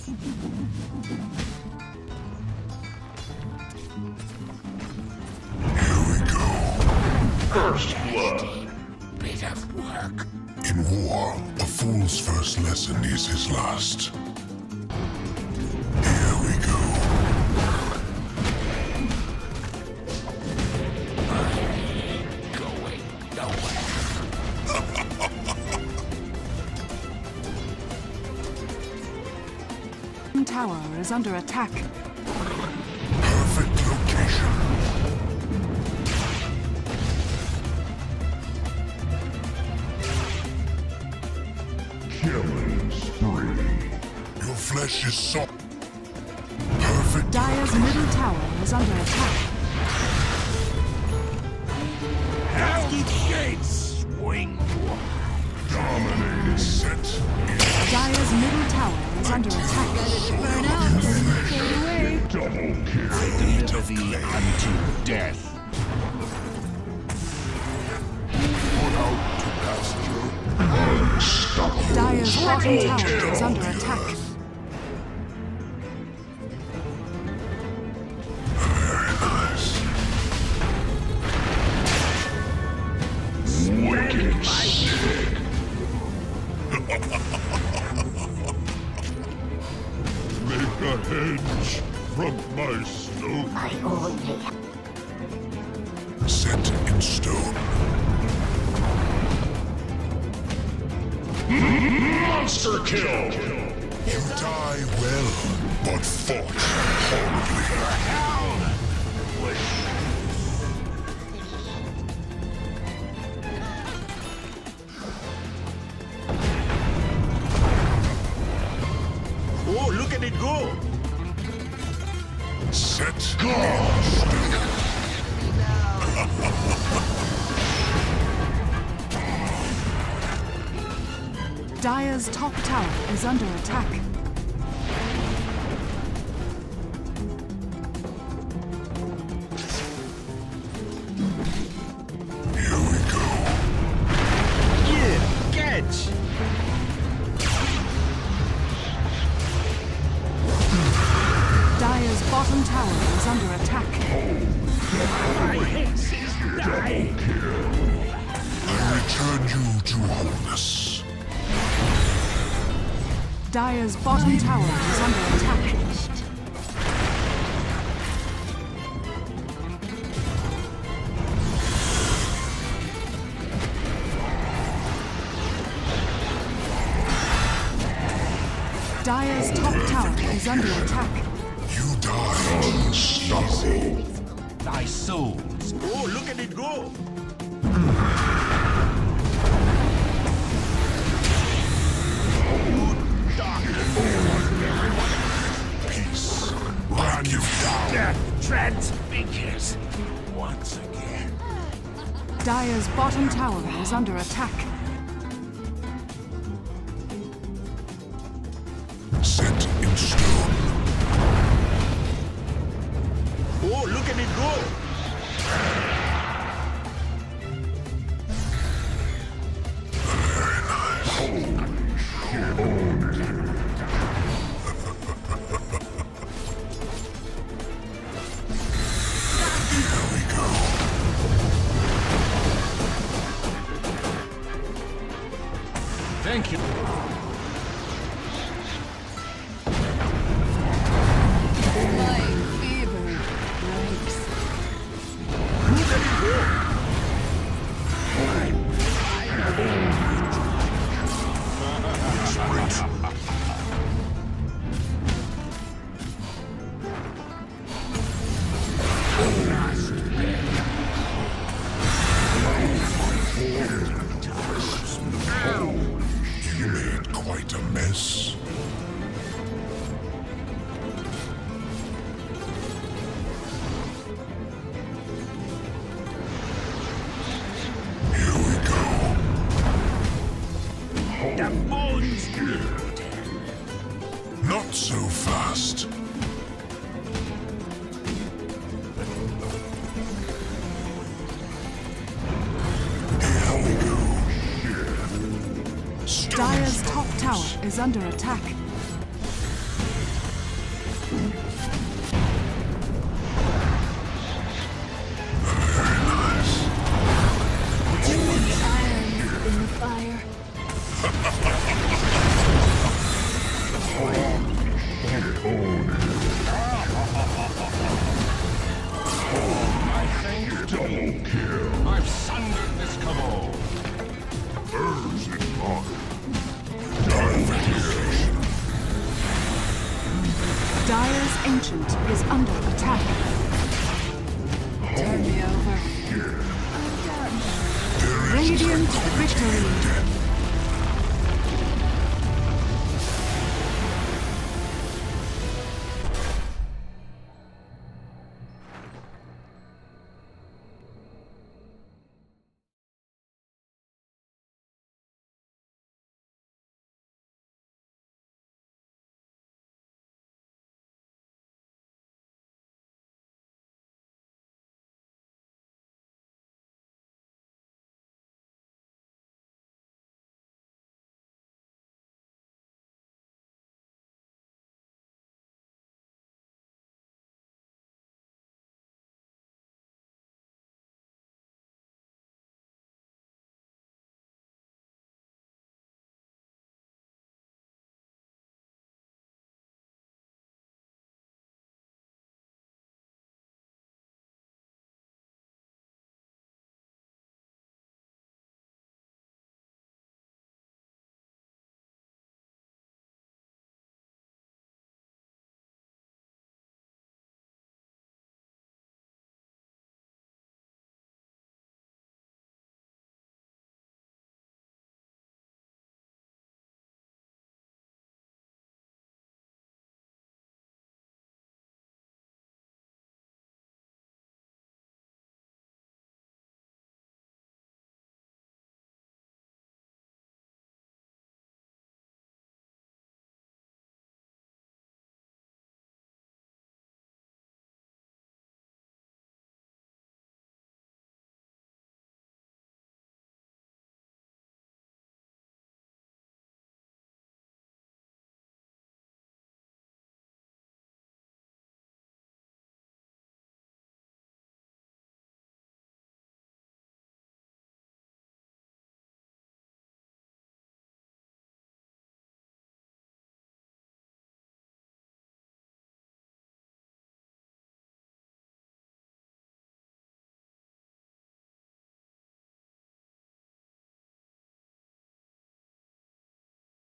Here we go. First blood. Bit of work. In war, a fool's first lesson is his last. Here we go. Going nowhere. Tower is under attack. Perfect location. Killing spree. Your flesh is soft. Perfect. Dire's middle tower is under attack. Keep shades swing. Dominating. Set. Dire's middle tower is under attack. Burn out. Fade away. Double kill. Deliver thee unto death. Put out to pasture. Unstoppable. Dire's bottom tower is under attack. Very nice. Wicked sick. Make a hedge from my stone. I only Set in stone. Monster kill. You die well, but fought horribly. Oh, look at it go! Set in God. stone. Dire's top tower is under attack. Here we go. Yeah, catch! Dire's bottom tower is under attack. My hex is dying! I return you to wholeness. Dire's bottom tower is under attack. Dire's top tower is under attack. You die. Unstoppable. Thy souls! Oh, look at it go! Peace. Like you down. Death transfigures once again. Dire's bottom tower is under attack. Set in stone. Oh, look at it go! Very nice. Here we go. Thank you. my fever breaks. Look at it go! You made quite a mess. Here we go. The bones Not so fast. Here we go. Dire's top tower is under attack. Ancient is under attack. Turn me over. Radiant victory.